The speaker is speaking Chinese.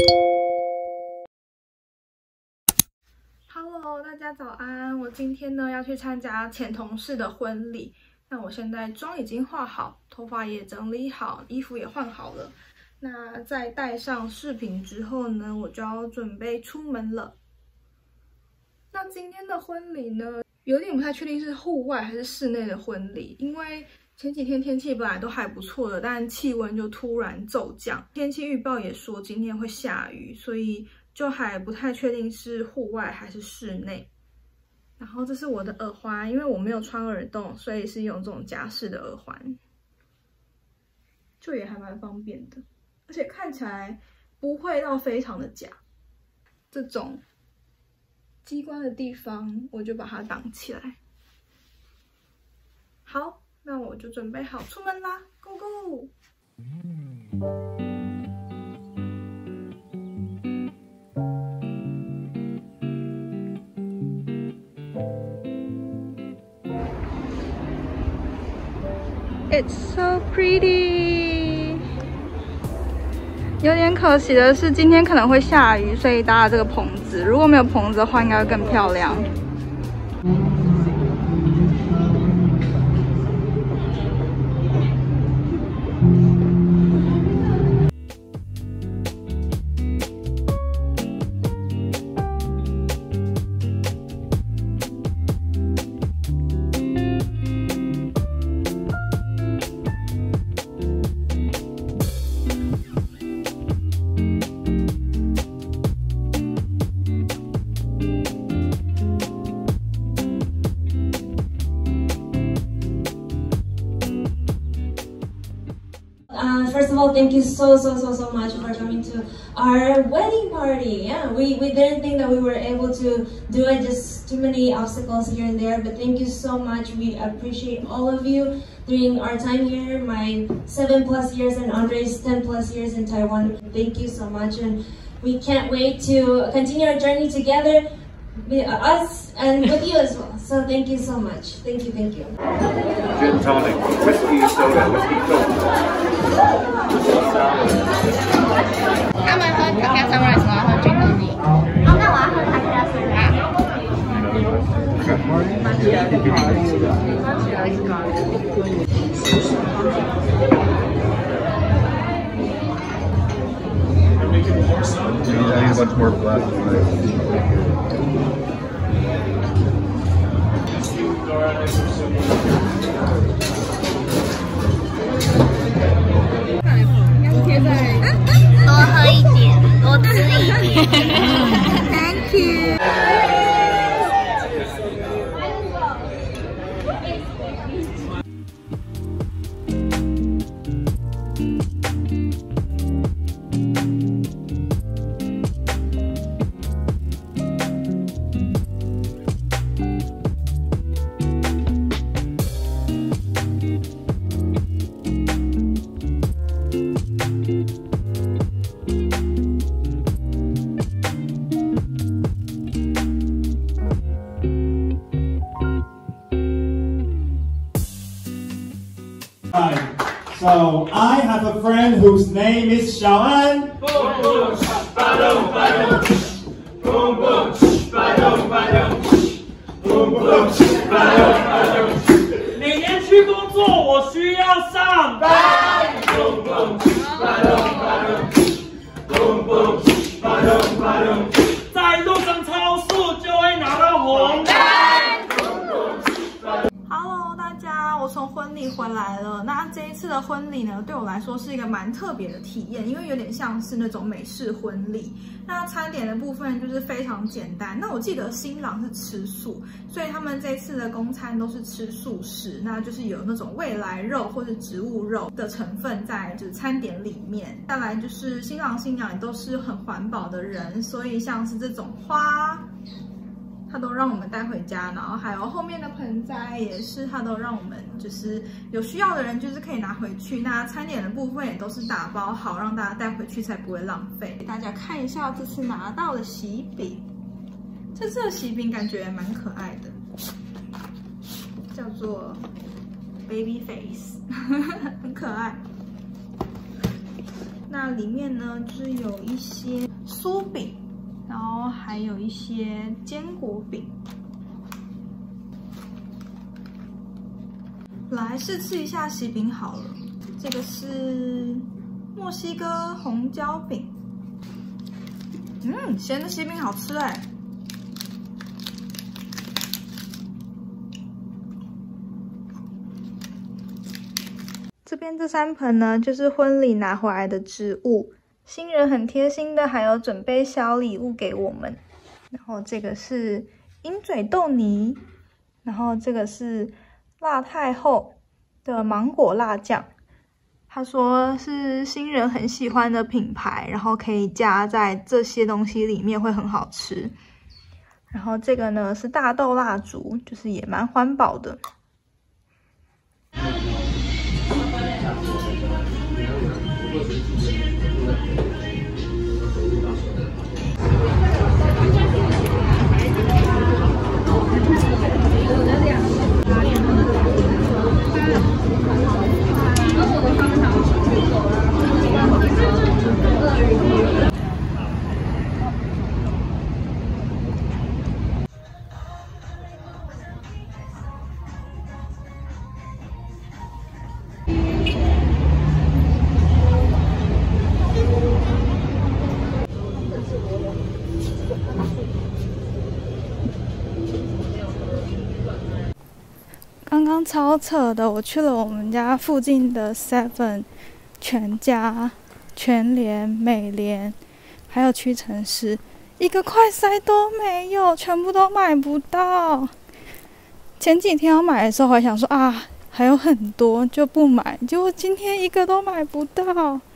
Hello， 大家早安！我今天呢要去参加前同事的婚礼。那我现在妆已经化好，头发也整理好，衣服也换好了。那在带上饰品之后呢，我就要准备出门了。那今天的婚礼呢，有点不太确定是户外还是室内的婚礼，因为前几天天气本来都还不错的，但气温就突然骤降。天气预报也说今天会下雨，所以就还不太确定是户外还是室内。然后这是我的耳环，因为我没有穿耳洞，所以是用这种夹式的耳环，就也还蛮方便的，而且看起来不会到非常的假。这种机关的地方，我就把它挡起来。好，那我就准备好出门啦 ，Go Go！It's so pretty。有点可惜的是，今天可能会下雨，所以搭了这个棚子。如果没有棚子的话，应该会更漂亮。 First of all, thank you so much for coming to our wedding party. Yeah, we didn't think that we were able to do it, just too many obstacles here and there, but thank you so much. We appreciate all of you during our time here, my 7+ years and Andre's 10+ years in Taiwan. Thank you so much, and we can't wait to continue our journey together, us and with you as well. So thank you so much. Thank you. Gin tonic, whiskey soda, whiskey coke. 他们喝 Tequila Sunrise， 我要喝 Gin tonic。哦，那我要喝 Tequila Sunrise。 I need a bunch more glasses. Thank you. So I have a friend whose name is Xiaoan. Hello， 大家，我从婚礼回来了。那这一次的婚礼呢，对我来说是一个蛮特别的体验，因为有点像是那种美式婚礼。那餐点的部分就是非常简单。那我记得新郎是吃素，所以他们这次的公餐都是吃素食，那就是有那种未来肉或者植物肉的成分在就是餐点里面。再来就是新郎新娘也都是很环保的人，所以像是这种花，他都让我们带回家，然后还有后面的盆栽也是，他都让我们就是有需要的人就是可以拿回去。那餐点的部分也都是打包好，让大家带回去才不会浪费。给大家看一下这次拿到的喜饼，这次的喜饼感觉蛮可爱的，叫做 Baby Face， 很可爱。 那里面呢就是有一些酥饼，然后还有一些坚果饼。来试吃一下喜饼好了，这个是墨西哥红椒饼。咸的喜饼好吃哎。这边这3盆呢，就是婚礼拿回来的植物，新人很贴心的，还有准备小礼物给我们。然后这个是鹰嘴豆泥，然后这个是辣太后的芒果辣酱，他说是新人很喜欢的品牌，然后可以加在这些东西里面会很好吃。然后这个呢是大豆蜡烛，就是也蛮环保的。刚刚超扯的，我去了我们家附近的 Seven、全家、全联、美联，还有屈臣氏，一个快筛都没有，全部都买不到。前几天要买的时候，还想说啊，还有很多就不买，结果今天一个都买不到。